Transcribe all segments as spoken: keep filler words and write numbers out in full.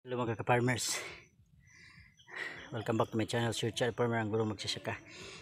Hello mga ka-farmers, welcome back to my channel, Sir Chad Farmer, ang gurong magsasaka.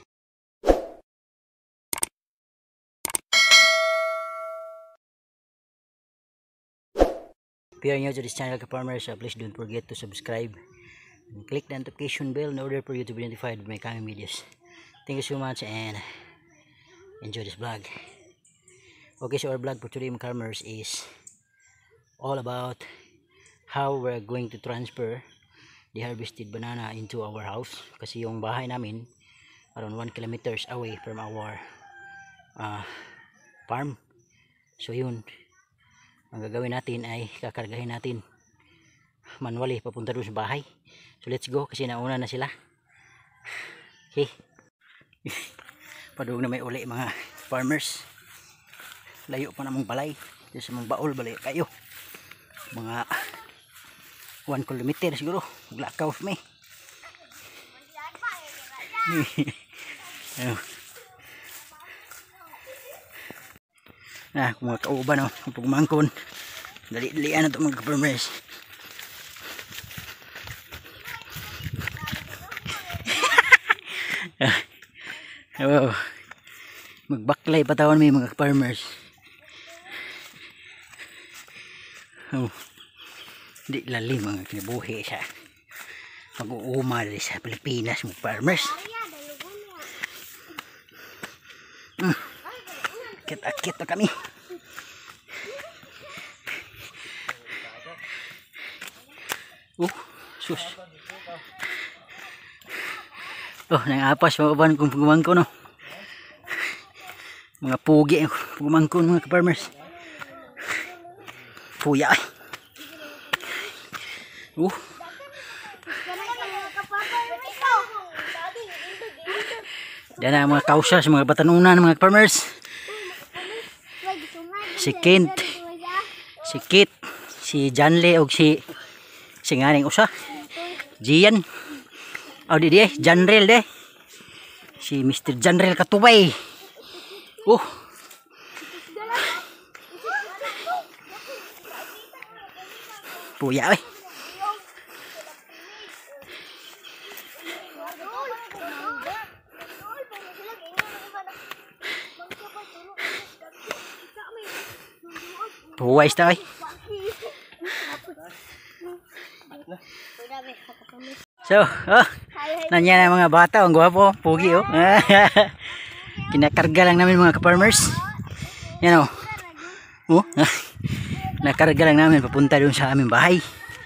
If you are new to this channel ka-farmers, uh, please don't forget to subscribe and click the notification bell in order for you to be notified with my coming videos. Thank you so much and enjoy this vlog. Okay, so our vlog for today mga farmers is all about how we're going to transfer the harvested banana into our house, kasi yung bahay namin around one kilometers away from our uh, farm. So yun, ang gagawin natin ay kakargahin natin manually papunta doon sa bahay. So let's go, kasi nauna na sila. Okay. Padug na may uli mga farmers, layo pa namang balay sa mga baol, balay kayo mga one kilometer siguro, maglakaw me. Ano na kung mga kauban, no, kung pagmangkon dali-dalian na ito mga farmers. Oh, magbaklay pa tawon may mga farmers. Oh, di lalim mga kinabuhi sa pag-uumal sa Pilipinas mga farmers. Hmm. Akit-akit pa kami. Oh, sus. Oh, nangapas mga uban kung pagumangko, no. Mga pugi pagumangko mga farmers. Puya ay. Uh. Yan ang mga kausa sa mga batanunan mga farmers. Si Kent, si Kit, si Janle o si si nganing usa Gian o di di Janrel de si Mister Janrel Katubay. Uh puya ay. Huwais tayo. So, oh, nandiyan ang mga bata, ang gwapo, pugi, oh. Kinakarga lang namin mga ka-farmers. Yan, oh. Oh, nakarga lang namin papunta doon sa aming bahay.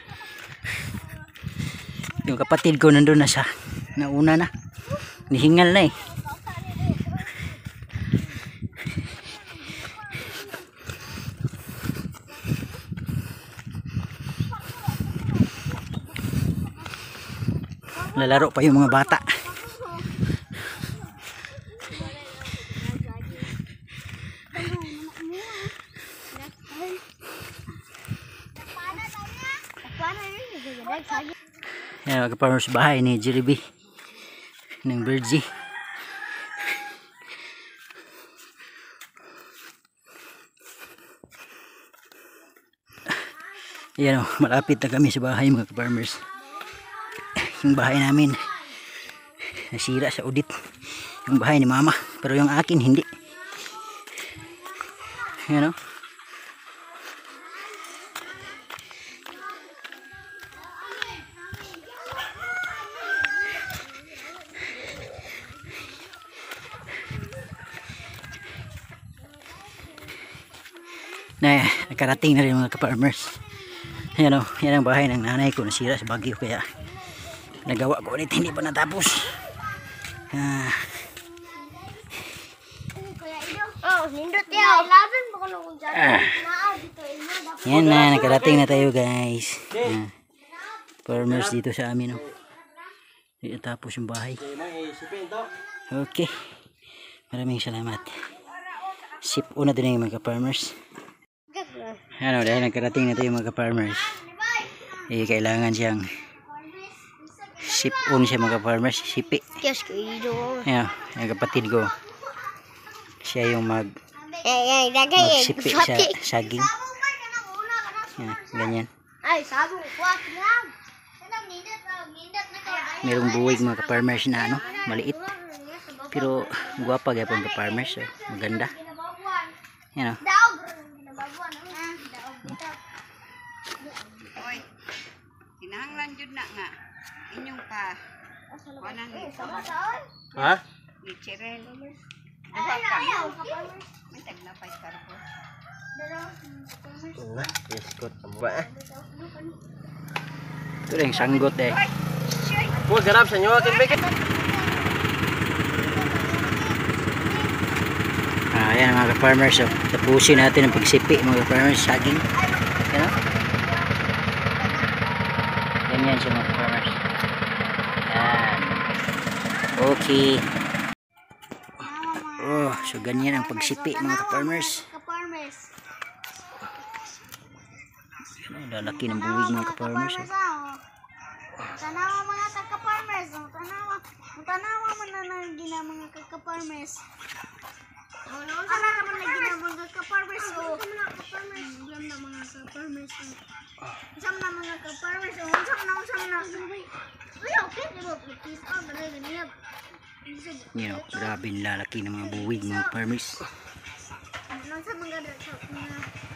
Yung kapatid ko nandun na sa nauna na. Nihingal na eh. Lalaro pa yung mga bata. Yan mga ka-farmers, bahay ni Jiribi ng Virgie. Yan o, malapit na kami sa bahay mga ka-farmers. Yung bahay namin nasira sa audit, yung bahay ni mama, pero yung akin hindi. Yan o. Na nakarating na rin mga ka-farmers. Yan o, yan ang bahay ng nanay ko, nasira sa bagyo, kaya nagawa ko ulit, hindi pa natapos. Ah. Ah. Yan na, nakarating na tayo guys. Ah. Farmers dito sa amin, no. Hindi natapos yung bahay. Okay, maraming salamat. Sip una din yung mga farmers. Ano, dahil nakarating na tayo mga farmers, eh kailangan siyang sipon siya mga farmers, sipi. Ayan, yung kapatid ko, siya yung mag magsipi sa saging. Ayan, ganyan. Ay, sabong kuwat lang. Kanang nindat na, nindat na ka. Merong buwig mga ka-farmers na ano, maliit. Pero guwapa gyapon ka-farmers, oh. Maganda. Yan oh. Daog. Ginababuan. Daog dito. Oy, kinahanglan jud na nga inyong pa kuanan ni Ha? ni Cherel. Ay, ayaw. May tagnapay karpo. Nga, biskot ang ba eh. Ito rin sanggot eh. Huwag garap sa inyo, akin beke. Ah, ayan mga ka-farmers, oh. Tapusin natin ang pagsipi mga ka-farmers, saging. Yan oh. Ganyan siya mga ka-farmers. Yan. Okay. Oh, so ganyan ang pagsipi mga ka-farmers. Ka-farmers. Yan, lalaki ng buwig mga ka-farmers. Oh. Tanawa mga ka-farmers. Tanawa. Tanawa man na nang gina mga ka-farmers. Ano naman na gina mga ka-farmers. Mga ka-farmers. Ulam na mga ka-farmers. Usam na mga ka-farmers. Usam na, usam na. Uy, okay. Diba, please. Oh, dali, ganyan. You know, grabe ang lalaki ng mga buwig mga ka-farmers. Ano sa mga